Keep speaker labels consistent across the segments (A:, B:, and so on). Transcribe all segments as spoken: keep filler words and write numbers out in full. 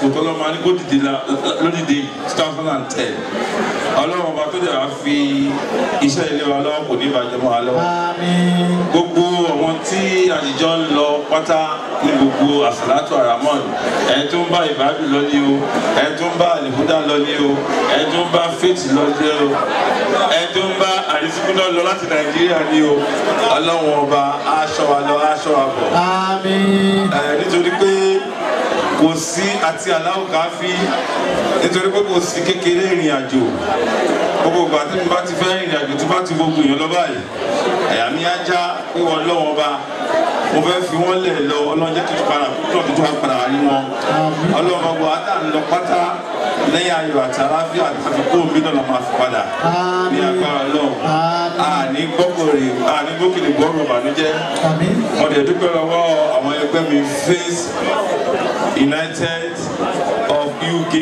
A: lásìkò tọ́lọ́ máa ní kó dìde lódìde two thousand ten ọlọ́run ọba tó dẹ̀ wá fi iṣẹ́ ilé wa lọ́wọ́ kò ní ìbàjẹ́ mọ́ wa lọ́wọ́ gbogbo àwọn tí àjíjọ ń lọ pátá ní gbogbo àsàlátù àràmọ́n ẹni tó ń bá ìbádùn lọ ní o ẹni tó ń bá àlèkúdà lọ ní o ẹni tó ń bá fèètì lọ ní o ẹni tó ń bá àrísíkúdà lọ láti nàìjíríà ní o ọlọ́run ọba aṣọ wa lọ aṣọ wa bọ̀ nítorí pé kò sí àti aláwọ̀ káfí nítorí pé kò sí kékeré ìrìn àjò gbogbo ìgbà tí mo bá ti fẹ́ ìrìn àjò tí bá ti gbogbo èèyàn lọ báyìí ẹ̀yà mi á já pé wọ́n lọ́wọ́ ọba mo fẹ́ fi wọ́n lẹ̀ lọ ọlọ́jẹ́ tó ti padà kúrò tó ti wá padà rí wọn ọlọ́wọ́ ọgbà átà ń lọ pátá lẹ́yìn ayọ̀ àti àlàáfíà àti kó omi náà la máa fi padà ní agbára Ọlọ́run àní gbọ́kòrè àní gbókèlè gbọ́rọ̀ ìbànújẹ́ mo dẹ̀ dúpẹ́ lọ́wọ́ àwọn ẹgbẹ́ mi Faith United of U K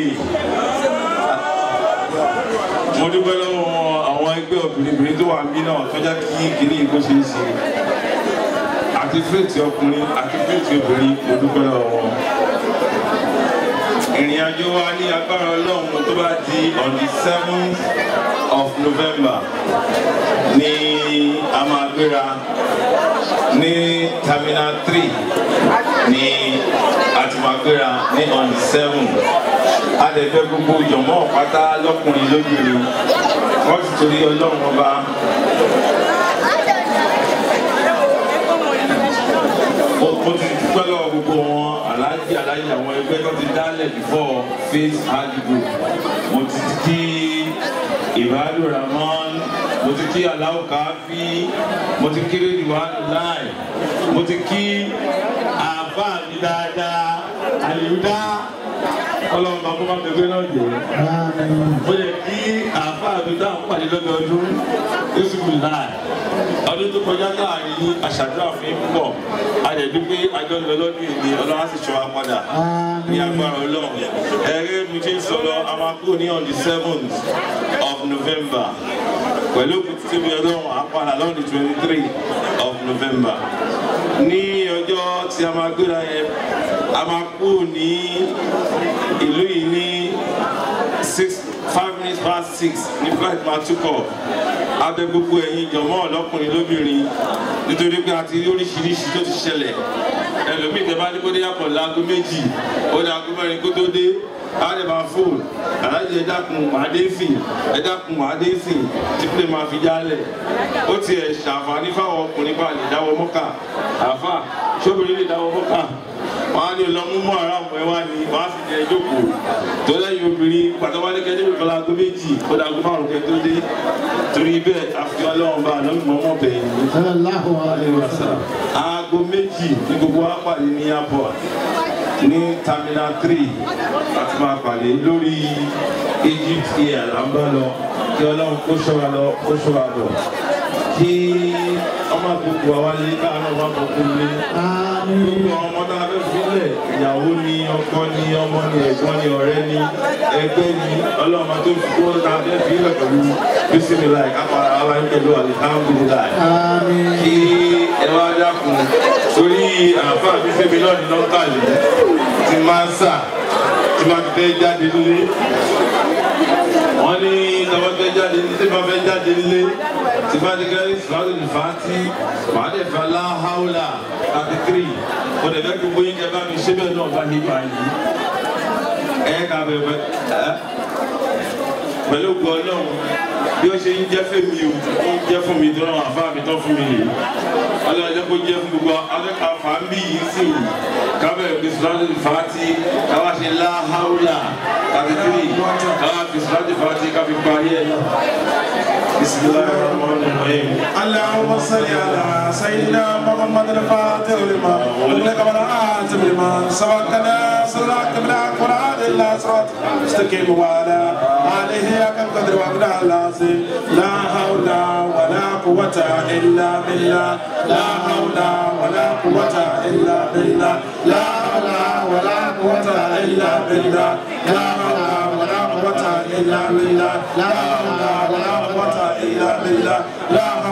A: mo dúpẹ́ lọ́wọ́ àwọn ẹgbẹ́ obìnrin tó wà níbí náà tó jẹ́ kí kiri kó ṣe é ṣe àti Faith ọkùnrin àti Faith obìnrin mo dúpẹ́ lọ́wọ́ wọn. Ìrìn àjò wa ní agbára Ọlọ́run tó bá di on the seventh of November ní a máa gbéra ní terminal three ní a ti máa gbéra ní on the seventh. A lè fẹ́ gbogbo ìjọ̀mọ́ pátá lọ́kùnrin lóbìnrin wọ́n ti torí Ọlọ́run ọba. Mo ti dúpẹ́ lọ́wọ́ gbogbo wọn aláàjì aláàjì àwọn ẹgbẹ́ tó ti dálẹ̀ before Faith Adigo. Mo ti kí Ibadu Rahman, mo ti kí Aláwọ̀ Káfí, mo ti kí Rediwanu Láì, mo ti kí àbá mi dáadáa, Àlìúdá. Ọlọ́run bá kó bá mi gbé náà jẹ́. Mo yẹ kí àbá mi dáhùn pàdé lọ́dọọdún, Yusuf Láì. Ọdún tó kọjá láàrin aṣàdúrà fún yín púpọ̀ àdẹ̀dúgbé àjọ lọ lọ́dún ìní Ọlọ́run á sì ṣọ́ wa padà ní agbára Ọlọ́run. Ẹ̀rẹ́ mi ti ń sọ̀rọ̀ a máa kúrò ní on the seventh of November pẹ̀lú òkúti tí mi Ọlọ́run á padà lọ́dún the twenty three of November. Ní ọjọ́ tí a máa gbéra yẹn a máa kúrò ní ìlú yìí ní six five minutes past six ní flight máa túkọ̀. Abẹ gbogbo ẹ̀yin jọmọ́ ọlọ́kùnrin lóbìnrin nítorí pé a ti rí oríṣiríṣi tó ti ṣẹlẹ̀ ẹlòmíì tẹ bá ní kó dé yàpọ̀ láago méjì ó ní aago mẹ́rin kó tó dé á lè máa fóònù aláàjì ẹ dákun màá dé sìn ẹ dákun màá dé sìn tí pé máa fi jálẹ̀ ó tiẹ̀ ṣàǹfààní fáwọn ọkùnrin bá lè dáwọ́ mọ́kà àfà ṣóbìnrin lè dáwọ́ mọ́kà wọ́n á ní ọlọ́mú mọ́ ara ọmọ ẹ wá ní wọ́n á sì jẹ ìjókòó tó lẹ́yìn obìnrin pàtó wá ní kẹ́jẹ́ ìfẹ́ láago méjì ó dàgbé márùn kẹ́ tó dé torí bẹ́ẹ̀ àfi ọlọ́run bá àná mímọ́ mọ́ bẹ̀yìn ní. aago méjì ní gbogbo wa pàdé ní airport ní terminal three láti máa pàdé lórí Egypt air là ń bá lọ kí ọlọ́run kó ṣọ́ra lọ kó ṣọ́ra bọ̀ kí ọmọ gbogbo àwálé káàánú ọmọ gbogbo ní gbogbo ọmọ tá a fẹ́ fílẹ̀ ìyàwó ni ọkọ ni ọmọ ni ẹ̀gbọ́n ni ọ̀rẹ́ ni ẹgbẹ́ ni ọlọ́mọ tó fi kó tá a fẹ́ fílẹ̀ pẹ̀lú bísímìláì kápára ara ń pẹ̀lú alihamudulilayi kí ẹ wá dákun torí àǹfààní bísímì náà ní nọ́ńkàlì ti máa ń sà tí máa fẹ́ jáde nílé wọ́n ní tọ́wọ́ fẹ́ jáde nílé tí máa fẹ́ jáde nílé tí bá ti gẹ́rẹ́ ìsìláàlú ìfàtí màá dẹ̀ fẹ́ láháùlà thirty three mo dẹ̀ fẹ́ gbogbo yín kẹ́ bá mi ṣe bẹ́ẹ̀ náà bá yín bá yín ẹ̀ ká bẹ̀rẹ̀ ẹ̀ pẹ̀lú gbọ́ náà bí ó ṣe ń jẹ́ fèmí o ó ń jẹ́ fún mi tó náà àfáà mi tán fún mi yìí ọlọ́run jẹ́ kó jẹ́ fún gbogbo akẹ́kọ̀ọ́ àfáàmì yìí sì kábẹ̀rẹ̀ bí ìsìláàlú ìfàtí káwá ṣe láháùlà thirty three káwá fi ìsìláàlú ìfàtí ká fi parí ẹ̀. بسم الله الرحمن الرحيم
B: اللهم صل على سيدنا محمد الفاتح لما ولك براءة لما سبقنا صراط بلاك ورعاد الله صراط استقيم وعلى آله أكم قدر وعبد العظيم لا حول ولا قوة إلا بالله لا حول ولا قوة إلا بالله لا حول ولا قوة إلا بالله لا حول ولا قوة إلا بالله لا حول ولا قوة إلا بالله لا